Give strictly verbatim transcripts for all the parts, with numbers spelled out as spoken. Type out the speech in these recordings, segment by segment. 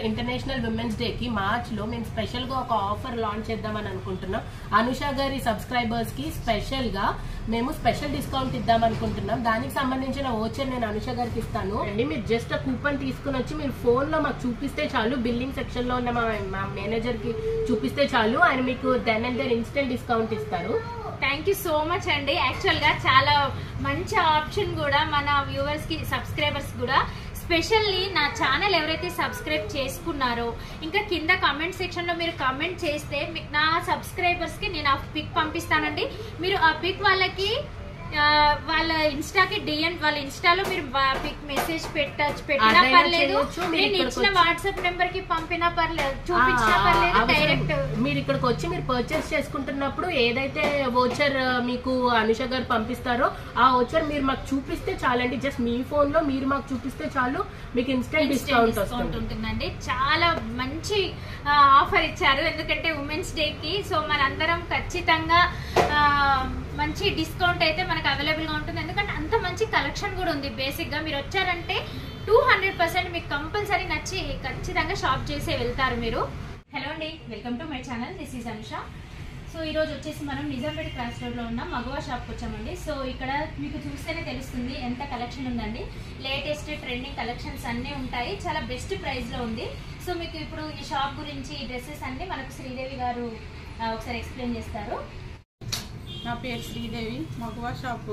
International Women's Day కి March లో మేము స్పెషల్ గా ఒక ఆఫర్ లాంచ్ చేద్దామని అనుకుంటున్నాం. అనుష గారి సబ్స్క్రైబర్స్ కి స్పెషల్ గా మేము స్పెషల్ డిస్కౌంట్ ఇద్దాం అనుకుంటున్నాం. దానికి సంబంధించిన ఓచర్ నేను అనుష గారికి ఇస్తాను అండి. మీరు జస్ట్ ఆ కూపన్ తీసుకుని వచ్చి మీరు ఫోన్ లో మాకు చూపిస్తే చాలు, బిల్లింగ్ సెక్షన్ లో ఉన్న మా మేనేజర్ కి చూపిస్తే చాలు, ఆయన మీకు then and then instant discount ఇస్తారు. థ్యాంక్ యూ సో మచ్ అండి. యాక్చువల్ గా చాలా మంచి ఆప్షన్ కూడా మన వ్యూవర్స్ కి సబ్స్క్రైబర్స్ కూడా. స్పెషల్లీ నా ఛానల్ ఎవరైతే సబ్స్క్రైబ్ చేసుకున్నారో ఇంకా కింద కామెంట్ సెక్షన్ లో మీరు కామెంట్ చేస్తే నా సబ్స్క్రైబర్స్ కి నేను ఆ పిక్ పంపిస్తానండి. మీరు ఆ పిక్ వాళ్ళకి వాళ్ళ ఇన్స్టాకి డిఎం వాళ్ళ ఇన్స్టాలో మీరు పిక్ మెసేజ్ పెట్టచ్చు, పెట్టినా పర్లేదు, నేను ఇచ్చిన వాట్సాప్ నెంబర్ కి పంపినా పర్లేదు, చూపించినా పర్లేదు. డైరెక్ట్ మీరు ఇక్కడికి వచ్చి మీరు పర్చేస్ చేసుకుంటున్నప్పుడు ఏదైతే వోచర్ మీకు అనుష గారు పంపిస్తారో ఆ వోచర్ మీరు మాకు చూపిస్తే చాలండి. జస్ట్ మీ ఫోన్ లో మీరు మాకు చూపిస్తే చాలు, మీకు ఇన్స్టెంట్ డిస్కౌంట్ డిస్కౌంట్ ఉంటుందండి. చాలా మంచి ఆఫర్ ఇచ్చారు ఎందుకంటే ఉమెన్స్ డే కి. సో మనందరం ఖచ్చితంగా మంచి డిస్కౌంట్ అయితే మనకు అవైలబుల్ గా ఉంటుంది. ఎందుకంటే అంత మంచి కలెక్షన్ కూడా ఉంది. బేసిక్ గా మీరు వచ్చారంటే టూ హండ్రెడ్ పర్సెంట్ మీకు కంపల్సరీ నచ్చి ఖచ్చితంగా షాప్ చేసే వెళ్తారు మీరు. హలో అండి, welcome to my channel, this is Anusha. So ఈ రోజు వచ్చేసి మనం నిజాంపేట క్రాస్ రోడ్ లో ఉన్న మగవా షాప్కి వచ్చామండి. సో ఇక్కడ మీకు చూస్తేనే తెలుస్తుంది ఎంత కలెక్షన్ ఉందండి. లేటెస్ట్ ట్రెండింగ్ కలెక్షన్స్ అన్నీ ఉంటాయి, చాలా బెస్ట్ ప్రైస్ లో ఉంది. సో మీకు ఇప్పుడు ఈ షాప్ గురించి ఈ డ్రెస్సెస్ అన్ని మనకు శ్రీదేవి గారు ఒకసారి ఎక్స్ప్లెయిన్ చేస్తారు. నా పేరు శ్రీదేవి. మగవా షాపు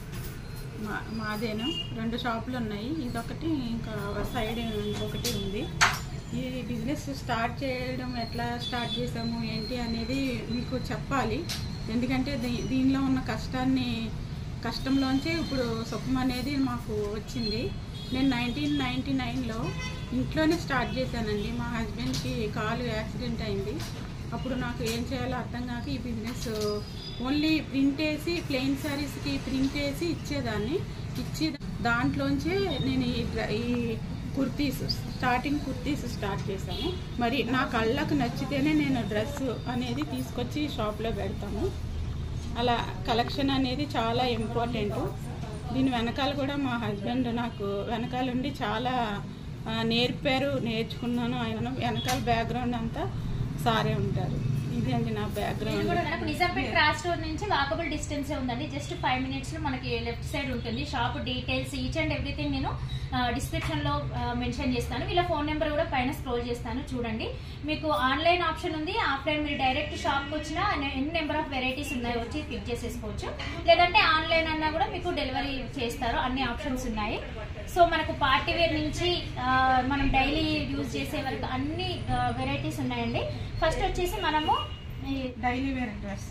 మా మాదేను. రెండు షాపులు ఉన్నాయి, ఇదొకటి ఇంకా సైడ్ ఇంకొకటి ఉంది. ఈ బిజినెస్ స్టార్ట్ చేయడం ఎట్లా స్టార్ట్ చేసాము ఏంటి అనేది మీకు చెప్పాలి. ఎందుకంటే దీ దీనిలో ఉన్న కష్టాన్ని కష్టంలోంచి ఇప్పుడు సుఖం అనేది మాకు వచ్చింది. నేను నైన్టీన్ నైంటీ నైన్లో ఇంట్లోనే స్టార్ట్ చేశానండి. మా హస్బెండ్కి కాలు యాక్సిడెంట్ అయింది. అప్పుడు నాకు ఏం చేయాలో అర్థం కాక ఈ బిజినెస్ ఓన్లీ ప్రింట్ వేసి ప్లెయిన్ శారీస్కి ప్రింట్ వేసి ఇచ్చేదాన్ని. ఇచ్చి దాంట్లోంచే నేను ఈ ఈ కుర్తీస్ స్టార్టింగ్ కుర్తీస్ స్టార్ట్ చేశాను. మరి నా కళ్ళకు నచ్చితేనే నేను డ్రెస్ అనేది తీసుకొచ్చి షాప్లో పెడతాము. అలా కలెక్షన్ అనేది చాలా ఇంపార్టెంట్. దీని వెనకాల కూడా మా హస్బెండ్ నాకు వెనకాల ఉండి చాలా నేర్పారు, నేర్చుకున్నాను. ఆయన వెనకాల బ్యాక్గ్రౌండ్ అంతా సారే ఉంటారు. ఇది అండి నా బ్యాక్గ్రౌండ్. మనకు నిజాంపేట క్రాస్ రోడ్ నుంచి వాకబుల్ డిస్టెన్స్ ఉందండి. జస్ట్ ఫైవ్ మినిట్స్ లో మనకి లెఫ్ట్ సైడ్ ఉంటుంది shop. Details each and everything నేను డిస్క్రిప్షన్ లో మెన్షన్ చేస్తాను. ఇలా ఫోన్ నెంబర్ కూడా పైన స్క్రోల్ చేస్తాను, చూడండి. మీకు ఆన్లైన్ ఆప్షన్ ఉంది, ఆఫ్లైన్ మీరు డైరెక్ట్ షాప్కి వచ్చినా ఎన్ని నెంబర్ ఆఫ్ వెరైటీస్ ఉన్నాయి వచ్చి పిక్ చేసేసుకోవచ్చు. లేదంటే ఆన్లైన్ అన్నా కూడా మీకు డెలివరీ చేస్తారు, అన్ని ఆప్షన్స్ ఉన్నాయి. సో మనకు పార్టీ వేర్ నుంచి మనం డైలీ యూజ్ చేసే వరకు అన్ని వెరైటీస్ ఉన్నాయండి. ఫస్ట్ వచ్చేసి మనము డైలీ వేర్ డ్రెస్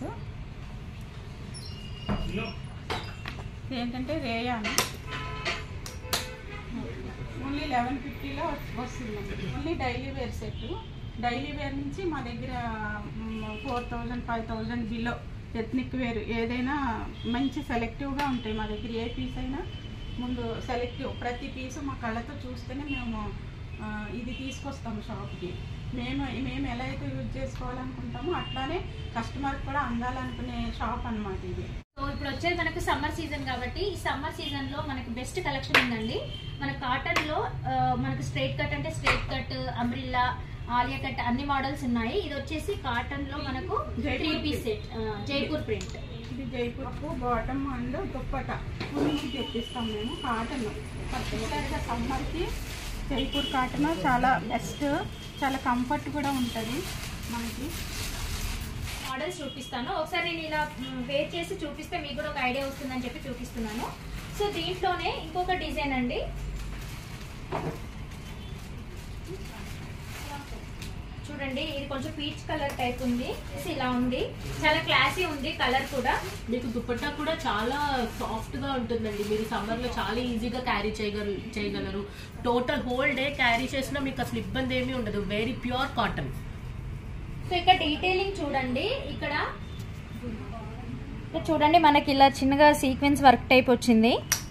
ఏంటంటే రేయాన్ ఓన్లీ లెవెన్ ఫిఫ్టీలో వస్తుందండి. Only daily wear set. Daily wear నుంచి మా దగ్గర four thousand five thousand below ethnic wear ఏదైనా మంచి సెలెక్టివ్గా ఉంటాయి మా దగ్గర. ఏ పీస్ అయినా ముందు సెలెక్టివ్, ప్రతి పీసు మా కళ్ళతో చూస్తేనే మేము ఇది తీసుకొస్తాము షాప్కి. మేము మేము ఎలా అయితే యూజ్ చేసుకోవాలనుకుంటామో అట్లానే కస్టమర్కి కూడా అందాలనుకునే షాప్ అన్నమాట ఇది. సో ఇప్పుడు వచ్చేది మనకు సమ్మర్ సీజన్ కాబట్టి ఈ సమ్మర్ సీజన్ లో మనకు బెస్ట్ కలెక్షన్ ఉందండి. మన కాటన్ లో మనకు స్ట్రైట్ కట్ అంటే straight cut, umbrella, Alia cut అన్ని మోడల్స్ ఉన్నాయి. ఇది వచ్చేసి కాటన్ లో మనకు three piece set Jaipur print. ఇది జైపూర్కు బాటమ్ అండ్ దుప్పట నుంచి తెప్పిస్తాం మేము. కాటన్ పర్టికులర్గా సమ్మర్కి జైపూర్ కాటన్ చాలా బెస్ట్, చాలా కంఫర్ట్ కూడా ఉంటుంది మనకి. మోడల్స్ చూపిస్తాను ఒకసారి. నేను ఇలా వేర్ చేసి చూపిస్తే మీకు కూడా ఒక ఐడియా వస్తుందని చెప్పి చూపిస్తున్నాను. సో దీంట్లోనే ఇంకొక డిజైన్ అండి. చూడండి, ఇది కొంచెం పీచ్ కలర్ టైప్ ఉంది, ఇలా ఉంది, చాలా క్లాసీ ఉంది కలర్ కూడా. మీకు దుపట్టా కూడా చాలా సాఫ్ట్ గా ఉంటుందండి. మీరు సమ్మర్ లో చాలా ఈజీగా క్యారీ చేయగల చేయగలరు టోటల్ హోల్ డే క్యారీ చేసినా మీకు అసలు ఇబ్బంది ఏమీ ఉండదు. Very pure cotton. సో ఇక్కడ డీటెయిలింగ్ చూడండి. ఇక్కడ చూడండి మనకి ఇలా చిన్నగా సీక్వెన్స్ వర్క్ టైప్ వచ్చింది.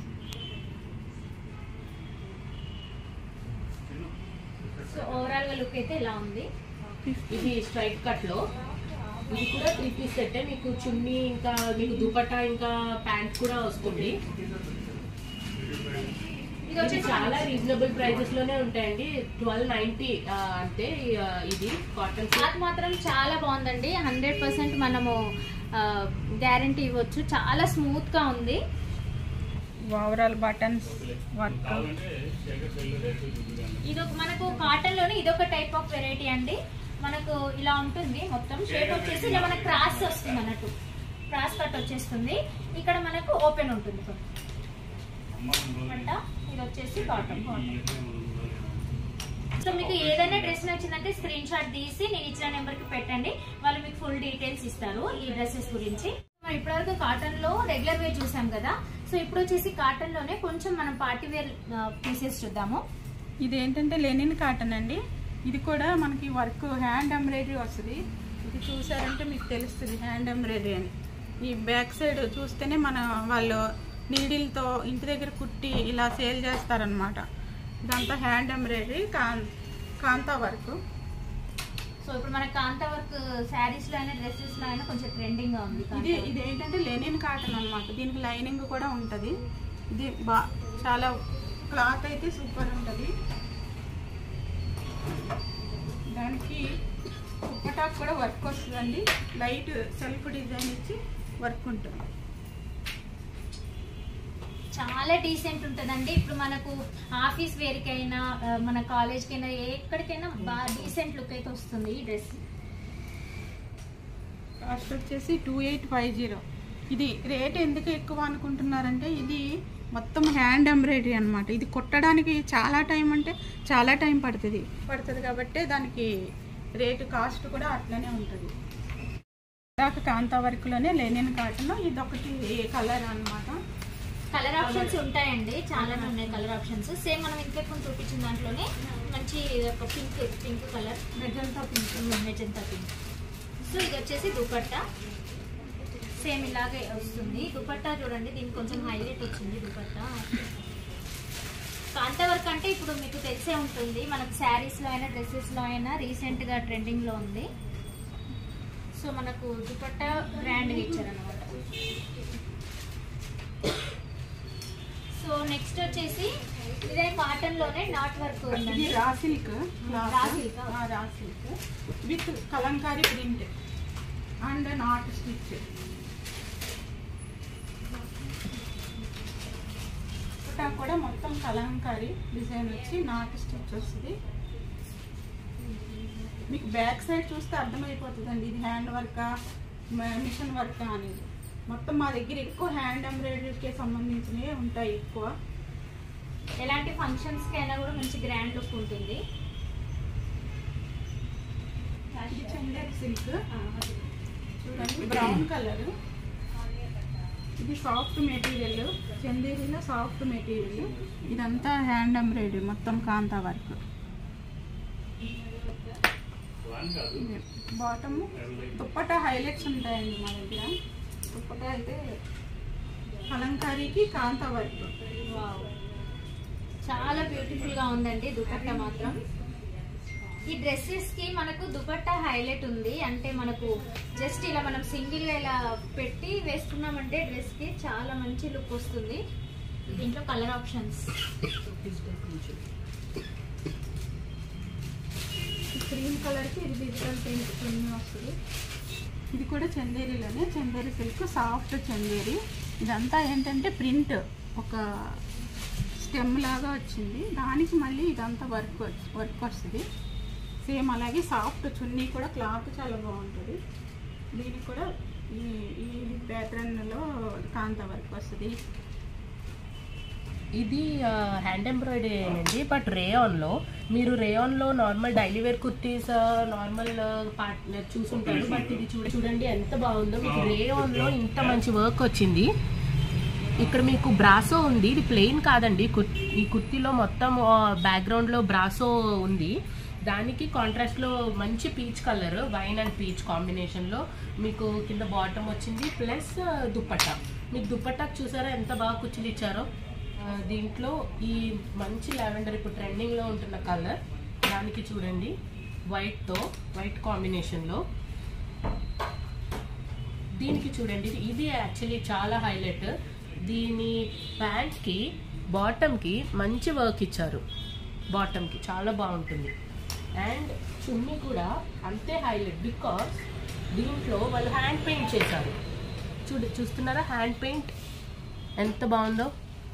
సో ఓవరాల్ గా లుక్ అయితే ఇలా ఉంది. ఇది స్ట్రైట్ కట్ లో, ఇది కూడా త్రీ పీస్ సెట్. మీకు చున్నీ ఇంకా మీకు దుపట్టా ఇంకా ప్యాంట్ కూడా వస్తుంది. ఇది చాలా రీజనబుల్ ప్రైజెస్ లోనే ఉంటాయండి. ట్వెల్వ్ నైన్టీ అంటే ఇది కాటన్ క్లాత్ మాత్రం చాలా బాగుందండి. హండ్రెడ్ పర్సెంట్ మనము గ్యారంటీ ఇవ్వచ్చు. చాలా స్మూత్ గా ఉంది. Overall buttons work. ఇది మనకు కాటన్ లోనే ఇదొక టైప్ ఆఫ్ వెరైటీ అండి. మనకు ఇలా ఉంటుంది మొత్తం. షేప్ వచ్చేసి ఇలా మనకు క్రాస్ వస్తుంది అన్నట్టు, క్రాస్ కట్ వచ్చేస్తుంది. ఇక్కడ మనకు ఓపెన్ ఉంటుంది అంట. ఇది వచ్చేసి కాటన్. సో మీకు ఏదైనా డ్రెస్ నచ్చిందంటే స్క్రీన్ షాట్ తీసి నేను ఇచ్చిన నెంబర్ కి పెట్టండి, వాళ్ళు మీకు ఫుల్ డీటెయిల్స్ ఇస్తారు ఈ డ్రెస్సెస్ గురించి. మనం ఇప్పటివరకు కాటన్ లో రెగ్యులర్ వేర్ చూసాం కదా, సో ఇప్పుడు వచ్చేసి కాటన్ లోనే కొంచెం మనం పార్టీ వేర్ పీసెస్ చూద్దాము. ఇది ఏంటంటే లెనిన్ కాటన్ అండి. ఇది కూడా మనకి వర్క్ హ్యాండ్ ఎంబ్రాయిడరీ వస్తుంది. ఇది చూసారంటే మీకు తెలుస్తుంది హ్యాండ్ ఎంబ్రాయిడరీ అని. ఈ బ్యాక్ సైడ్ చూస్తేనే మన వాళ్ళు నీడిల్తో ఇంటి దగ్గర కుట్టి ఇలా సేల్ చేస్తారనమాట. ఇదంతా హ్యాండ్ ఎంబ్రాయిడరీ కాన్ కాంతా వర్క్. సో ఇప్పుడు మన కాంతా వర్క్ శారీస్ లో అయినా డ్రెస్సెస్ లో అయినా కొంచెం ట్రెండింగ్ గా ఉంది. ఇది ఇది ఏంటంటే లెనిన్ కాటన్ అనమాట. దీనికి లైనింగ్ కూడా ఉంటుంది. ఇది బా చాలా క్లాత్ అయితే సూపర్ ఉంటుంది. దానికి దుప్పటాకు కూడా వర్క్ వస్తుందండి. లైట్ సెల్ఫ్ డిజైన్ ఇచ్చి వర్క్ ఉంటుంది. చాలా డీసెంట్ ఉంటుందండి. ఇప్పుడు మనకు ఆఫీస్ వేర్కైనా మన కాలేజ్కి అయినా ఎక్కడికైనా బాగా డీసెంట్ లుక్ అయితే వస్తుంది ఈ డ్రెస్. కాస్ట్ వచ్చేసి టూ ఎయిట్ ఫైవ్ జీరో. ఇది రేట్ ఎందుకు ఎక్కువ అనుకుంటున్నారంటే ఇది మొత్తం హ్యాండ్ ఎంబ్రాయిడరీ అనమాట. ఇది కుట్టడానికి చాలా టైం అంటే చాలా టైం పడుతుంది పడుతుంది కాబట్టి దానికి రేటు కాస్ట్ కూడా అట్లనే ఉంటుంది. దాకా కాంతా వర్క్లోనే లెనిన్ కాటన్. ఇది ఒకటి కలర్ అనమాట. కలర్ ఆప్షన్స్ ఉంటాయండి, చాలానే ఉన్నాయి కలర్ ఆప్షన్స్. సేమ్ మనం ఇంకెక్కువ చూపించిన దాంట్లోనే మంచి ఒక pink pink colour, magenta pink magenta pink. So ఇది వచ్చేసి దుపట్టా సేమ్ ఇలాగే వస్తుంది. దుపట్టా చూడండి, దీనికి కొంచెం హైలైట్ వచ్చింది దుపట్టా. కాంతా వర్క్ అంటే ఇప్పుడు మీకు తెలిసే ఉంటుంది, మనకు శారీస్ లో అయినా డ్రెస్సెస్ లో అయినా రీసెంట్ గా ట్రెండింగ్ లో ఉంది. సో మనకు దుపట్టా గ్రాండ్ గా ఇచ్చారన్నమాట. సో నెక్స్ట్ వచ్చేసి ఇదే కాటన్ లోనే నాట్ వర్క్ ఇది రా silk. Raw silk raw silk with Kalamkari print and knot stitch. కూడా మొత్తం కలంకారీ డిజైన్ వచ్చి నాట్ స్టిచ్ వస్తుంది. మీకు బ్యాక్ సైడ్ చూస్తే అర్థమైపోతుందండి ఇది హ్యాండ్ వర్కా మిషన్ వర్కా అనేది. మొత్తం మా దగ్గర ఎక్కువ హ్యాండ్ ఎంబ్రాయిడరీకి సంబంధించినవి ఉంటాయి ఎక్కువ. ఎలాంటి ఫంక్షన్స్ కి అయినా కూడా మంచి గ్రాండ్ లుక్ ఉంటుంది. చందేరి సిల్క్ చూడండి, బ్రౌన్ కలర్. ఇది సాఫ్ట్ మెటీరియల్, చందేరిలో సాఫ్ట్ మెటీరియల్. ఇదంతా హ్యాండ్ ఎంబ్రాయిడరీ మొత్తం kantha work. Bottom dupatta highlights ఉంటాయండి మా దగ్గర. దుప్పట్టా అయితే కలంకారీకి కాంతా వర్క్. చాలా బ్యూటిఫుల్ గా ఉందండి దుపట్టా మాత్రం. ఈ డ్రెస్సెస్ కి మనకు దుపట్టా హైలైట్ ఉంది. అంటే మనకు జస్ట్ ఇలా మనం సింగిల్ గా ఇలా పెట్టి వేసుకున్నామంటే డ్రెస్ కి చాలా మంచి లుక్ వస్తుంది. దీంట్లో కలర్ ఆప్షన్స్ క్రీమ్ కలర్ కి ఇది డిజిటల్ ప్రింట్ ప్రింట్ వస్తుంది. ఇది కూడా చందేరిలోనే, చందేరి సిల్క్ సాఫ్ట్ చందేరి. ఇదంతా ఏంటంటే ప్రింట్ ఒక స్టెమ్ లాగా వచ్చింది, దానికి మళ్ళీ ఇదంతా వర్క్ వర్క్ వస్తుంది. సేమ్ అలాగే సాఫ్ట్ చున్నీ కూడా క్లాత్ చాలా బాగుంటుంది. దీనికి కూడా ఈ ఈ ప్యాటర్న్లో కాంతా వర్క్ వస్తుంది. ఇది హ్యాండ్ ఎంబ్రాయిడరీ అండి, బట్ రేయాన్లో. మీరు రేయాన్లో normal daily wear kurtis normal part చూసుంటారు, బట్ ఇది చూడ చూడండి ఎంత బాగుందో. మీకు రేయాన్లో ఇంత మంచి వర్క్ వచ్చింది. ఇక్కడ మీకు బ్రాసో ఉంది, ఇది ప్లెయిన్ కాదండి. ఈ కుర్తీలో మొత్తం బ్యాక్గ్రౌండ్లో బ్రాసో ఉంది. దానికి కాంట్రాస్ట్లో మంచి peach colour, wine and peach కాంబినేషన్లో మీకు కింద బాటమ్ వచ్చింది, ప్లస్ దుప్పట్టా. మీకు దుప్పట్టాకు చూసారా ఎంత బాగా కుచ్చులు ఇచ్చారో. దీంట్లో ఈ మంచి లావెండర్ ఇప్పుడు ట్రెండింగ్లో ఉంటున్న కలర్, దానికి చూడండి వైట్తో వైట్ కాంబినేషన్లో. దీనికి చూడండి ఇది యాక్చువల్లీ చాలా హైలైట్. దీని ప్యాంట్కి బాటమ్కి మంచి వర్క్ ఇచ్చారు, బాటమ్కి చాలా బాగుంటుంది. అండ్ చున్నీ కూడా అంతే హైలైట్, బికాస్ దీంట్లో వాళ్ళు హ్యాండ్ పెయింట్ చేశారు. చూడు చూస్తున్నారా హ్యాండ్ పెయింట్ ఎంత బాగుందో.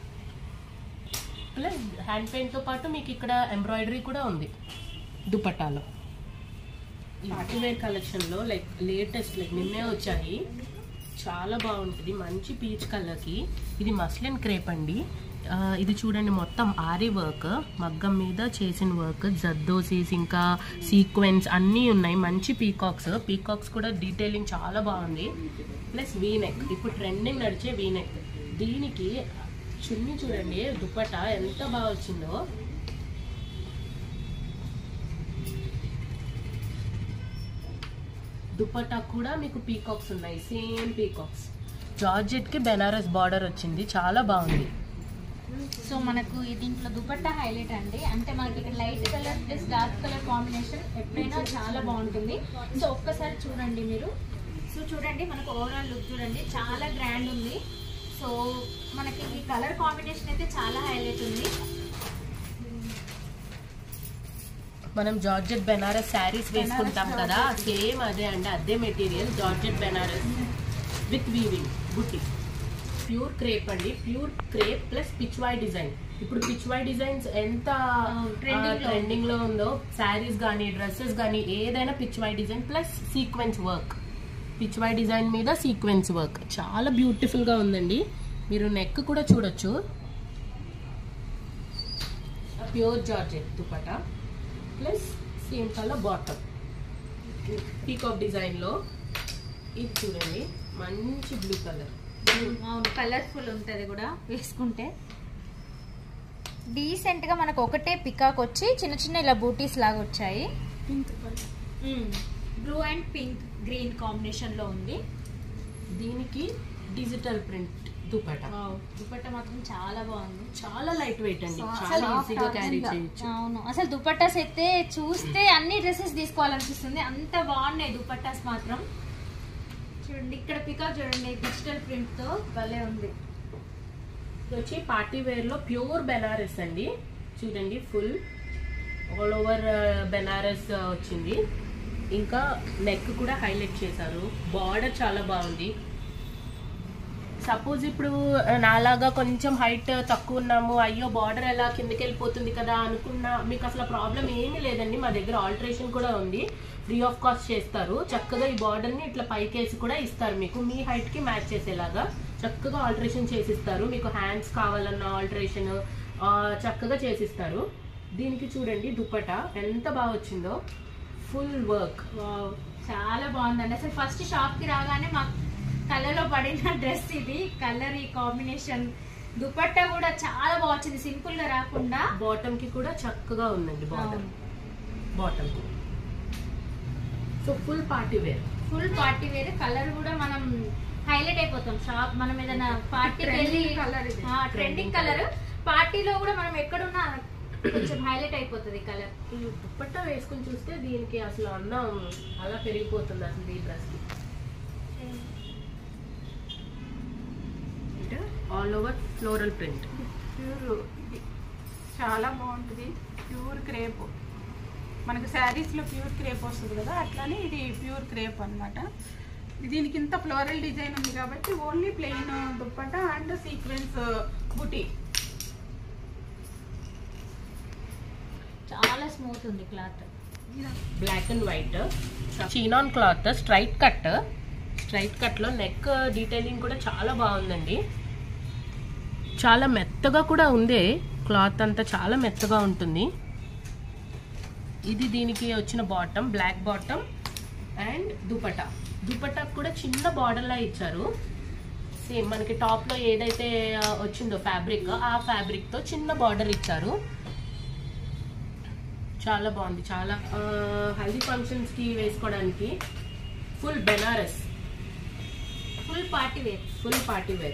ప్లస్ హ్యాండ్ పెయింట్తో పాటు మీకు ఇక్కడ ఎంబ్రాయిడరీ కూడా ఉంది దుపట్టాలో. పార్టీ వేర్ కలెక్షన్లో లైక్ లేటెస్ట్ లైక్ నిన్నే వచ్చాయి, చాలా బాగుంటుంది. మంచి పీచ్ కలర్కి ఇది మస్లిన్ క్రేప్ అండి. ఇది చూడండి మొత్తం ఆరీ వర్క్, మగ్గం మీద చేసిన వర్క్, జద్దోసీస్ ఇంకా సీక్వెన్స్ అన్నీ ఉన్నాయి. మంచి పీకాక్స్, పీకాక్స్ కూడా డీటెయిలింగ్ చాలా బాగుంది. ప్లస్ వీనెక్, ఇప్పుడు ట్రెండింగ్ నడిచే వీనెక్. దీనికి చున్నీ చూడండి, దుపట్టా ఎంత బాగా వచ్చిందో. దుపట్టా కూడా మీకు పీకాక్స్ ఉన్నాయి, సేమ్ పీకాక్స్. జార్జెట్కి బెనారస్ బార్డర్ వచ్చింది, చాలా బాగుంది. సో మనకు దీంట్లో దుపట్టా హైలైట్ అండి, అంటే మనకి ఇక్కడ light colour plus dark colour combination ఎప్పుడైనా చాలా బాగుంటుంది. సో ఒక్కసారి చూడండి మీరు. సో చూడండి మనకు ఓవరాల్ లుక్ చూడండి, చాలా గ్రాండ్ ఉంది. సో మనకి ఈ కలర్ కాంబినేషన్ అయితే చాలా హైలైట్ ఉంది. మనం జార్జెట్ బెనారస్ శారీస్ వేసుకుంటాం కదా, సేమ్ అదే అండి, అదే material. Georgette Benaras with weaving బుట్టి, ప్యూర్ క్రేప్ అండి, pure crepe plus Pichwai design. ఇప్పుడు పిచ్వాయ్ డిజైన్స్ ఎంత ట్రెండింగ్ లో ఉందో, శారీస్ కానీ డ్రెస్సెస్ కానీ ఏదైనా Pichwai design plus sequence work. Pichwai design మీద సీక్వెన్స్ వర్క్ చాలా బ్యూటిఫుల్ గా ఉందండి. మీరు నెక్ కూడా చూడొచ్చు, pure georgette dupatta plus same colour bottom, peacock design లో. ఇది చూడండి మంచి బ్లూ కలర్, అవును కలర్ఫుల్ ఉంటుంది కూడా వేసుకుంటే. డీసెంట్ గా మనకు ఒకటే పికాక్ వచ్చి చిన్న చిన్న ఇలా బూటీస్ లాగా వచ్చాయి. Pink colour, blue and pink green combination లో ఉంది. దీనికి డిజిటల్ ప్రింట్ దుపట్టా. దుపట్టా మాత్రం చాలా బాగుంది, చాలా లైట్ వెయిట్ అండి, చాలా ఈజీగా క్యారీ చేయొచ్చు. అవును అసలు దుపట్టాస్ అయితే చూస్తే అన్ని డ్రెస్సెస్ తీసుకోవాలనిపిస్తుంది, అంత బాగున్నాయి దుపట్టాస్ మాత్రం. చూడండి ఇక్కడ పికాక్ చూడండి, డిజిటల్ ప్రింట్ తో భలే ఉంది. ఇది వచ్చి పార్టీ వేర్ లో ప్యూర్ బెనారస్ అండి. చూడండి ఫుల్ ఆల్ ఓవర్ బెనారస్ వచ్చింది. ఇంకా నెక్ కూడా హైలైట్ చేశారు, బార్డర్ చాలా బాగుంది. సపోజ్ ఇప్పుడు నాలాగా కొంచెం హైట్ తక్కువ ఉన్నాము, అయ్యో బార్డర్ ఎలా కిందకి వెళ్ళిపోతుంది కదా అనుకున్నా, మీకు అసలు ప్రాబ్లం ఏమీ లేదండి. మా దగ్గర ఆల్టరేషన్ కూడా ఉంది, ఫ్రీ ఆఫ్ కాస్ట్ చేస్తారు. చక్కగా ఈ బార్డర్ని ఇట్లా పైకేసి కూడా ఇస్తారు, మీకు మీ హైట్కి మ్యాచ్ చేసేలాగా చక్కగా ఆల్టరేషన్ చేసిస్తారు. మీకు హ్యాండ్స్ కావాలన్న ఆల్టరేషన్ చక్కగా చేసిస్తారు. దీనికి చూడండి దుపట్టా ఎంత బాగా వచ్చిందో, ఫుల్ వర్క్, చాలా బాగుందండి. అసలు ఫస్ట్ షాప్ కి రాగానే మాకు కళ్ళలో పడిన డ్రెస్ ఇది, కలర్ ఈ కాంబినేషన్. దుపట్టా కూడా చాలా బాగా వచ్చింది, సింపుల్ గా రాకుండా. బాటమ్ కి కూడా చక్కగా ఉందండి, bottom bottom so full party wear, full party wear. Colour కూడా మనం హైలైట్ అయిపోతాం షాప్, మనం ఏదైనా పార్టీకి వెళ్ళి కలర్ ట్రెండింగ్ కలర్, పార్టీలో కూడా మనం ఎక్కడున్నా కొంచెం హైలైట్ అయిపోతుంది కలర్. ఈ దుపట్టా వేసుకుని చూస్తే దీనికి అసలు అందం అలా పెరిగిపోతుంది అసలు ఈ డ్రెస్ కి. All over floral print, pure, ఇది చాలా బాగుంటుంది. ప్యూర్ క్రేప్, మనకు శారీస్లో ప్యూర్ క్రేప్ వస్తుంది కదా, అట్లానే ఇది ప్యూర్ క్రేప్ అనమాట. దీనికి ఇంత ఫ్లోరల్ డిజైన్ ఉంది కాబట్టి only plain dupatta and sequence buti. చాలా స్మూత్ ఉంది cloth, black and white chinon cloth, straight cut. Straight కట్లో నెక్ డీటెయిలింగ్ కూడా చాలా బాగుందండి, చాలా మెత్తగా కూడా ఉంది. క్లాత్ అంతా చాలా మెత్తగా ఉంటుంది. ఇది దీనికి వచ్చిన bottom, black bottom and dupatta. Dupatta కూడా చిన్న బార్డర్లా ఇచ్చారు, సేమ్ మనకి టాప్లో ఏదైతే వచ్చిందో ఫ్యాబ్రిక్, ఆ ఫ్యాబ్రిక్తో చిన్న బార్డర్ ఇచ్చారు. చాలా బాగుంది, చాలా హల్దీ ఫంక్షన్స్కి వేసుకోవడానికి. Full Banaras, full party wear, full party wear.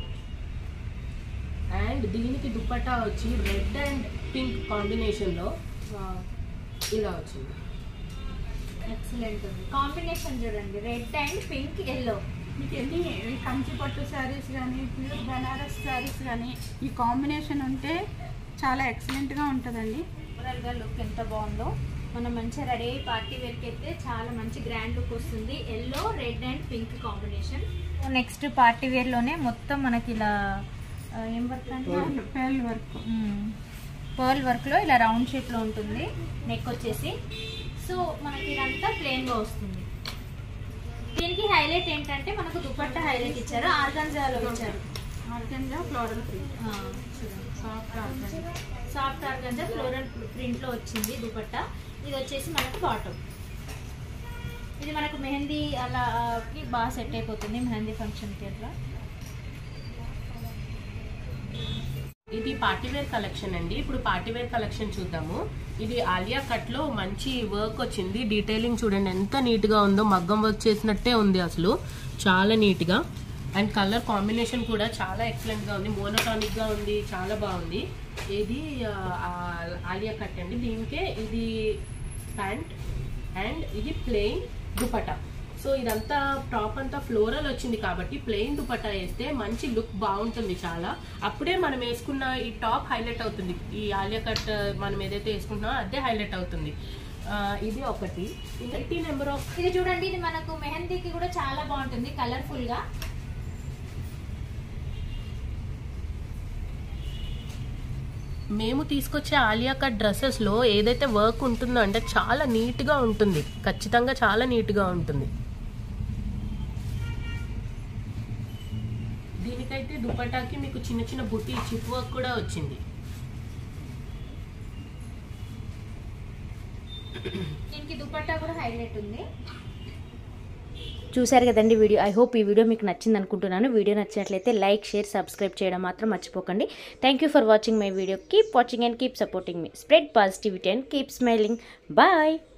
And దీనికి దుపట్టా వచ్చి రెడ్ అండ్ పింక్ కాంబినేషన్లో ఇలా వచ్చింది. ఎక్సలెంట్ ఉంది కాంబినేషన్ చూడండి, రెడ్ అండ్ పింక్ ఎల్లో మీకు ఎన్ని కంచి పట్టు శారీస్ కానీ ప్యూర్ బనారస్ శారీస్ కానీ ఈ కాంబినేషన్ ఉంటే చాలా ఎక్సలెంట్గా ఉంటుందండి. ఓవరాల్గా లుక్ ఎంత బాగుందో. మనం మంచిగా రెడీ అయ్యి పార్టీ వేర్కి అయితే చాలా మంచి గ్రాండ్ లుక్ వస్తుంది. Yellow, red and pink combination. Next party వేర్లోనే మొత్తం మనకి ఇలా ఏం వర్క్ అంటే పెర్ల్ వర్క్, పర్ల్ వర్క్లో ఇలా రౌండ్ షేప్లో ఉంటుంది. నెక్ వచ్చేసి సో మనకి ఇదంతా ప్లెయిన్గా వస్తుంది. దీనికి హైలైట్ ఏంటంటే మనకు దుపట్టా హైలైట్ ఇచ్చారు, ఆర్గాన్జాలో ఇచ్చారు. Organza floral print, soft organza soft organza floral ప్రింట్లో వచ్చింది దుపట్టా. ఇది వచ్చేసి మనకు బాటమ్. ఇది మనకు మెహందీ అలాకి బాగా సెట్ అయిపోతుంది, మెహందీ ఫంక్షన్కి అట్లా. ఇది పార్టీవేర్ కలెక్షన్ అండి. ఇప్పుడు పార్టీవేర్ కలెక్షన్ చూద్దాము. ఇది ఆలియా కట్ లో మంచి వర్క్ వచ్చింది. డీటెయిలింగ్ చూడండి ఎంత నీట్ గా ఉందో, మగ్గం వర్క్ చేసినట్టే ఉంది అసలు, చాలా నీట్ గా. అండ్ కలర్ కాంబినేషన్ కూడా చాలా ఎక్సలెంట్ గా ఉంది, మోనోటానిక్ గా ఉంది, చాలా బాగుంది. ఇది ఆలియా కట్ అండి. దీనికే ఇది ప్యాంట్ అండ్ ఇది ప్లెయిన్ దుపట్టా. సో ఇదంతా టాప్ అంతా ఫ్లోరల్ వచ్చింది కాబట్టి ప్లెయిన్ దుపట్టా వేస్తే మంచి లుక్ బాగుంటుంది చాలా. అప్పుడే మనం వేసుకున్న ఈ టాప్ హైలైట్ అవుతుంది. ఈ ఆలియా కట్ మనం ఏదైతే వేసుకుంటున్నామో అదే హైలైట్ అవుతుంది. ఇది ఒకటి. ఇంకా నెంబర్ ఆఫ్ ఇది చూడండి, ఇది మనకు మెహందీకి కూడా చాలా బాగుంటుంది, కలర్ఫుల్ గా. మేము తీసుకొచ్చే ఆలియా కట్ డ్రెస్సెస్ లో ఏదైతే వర్క్ ఉంటుందో అంటే చాలా నీట్ గా ఉంటుంది, ఖచ్చితంగా చాలా నీట్ గా ఉంటుంది. దీనికైతే దుపట్టాకి మీకు చిన్న చిన్న బుట్టి చిప్ వర్క్ కూడా వచ్చింది. దీనికి దుపట్టా కూడా హైలైట్ ఉంది. చూశారు కదండి వీడియో. ఐ హోప్ ఈ వీడియో మీకు నచ్చింది అనుకుంటున్నాను. వీడియో నచ్చినట్లయితే లైక్, షేర్, సబ్స్క్రైబ్ చేయడం మాత్రం మర్చిపోకండి. Thank you for watching my video. Keep watching and keep supporting మీ. Spread positivity and keep smiling. Bye.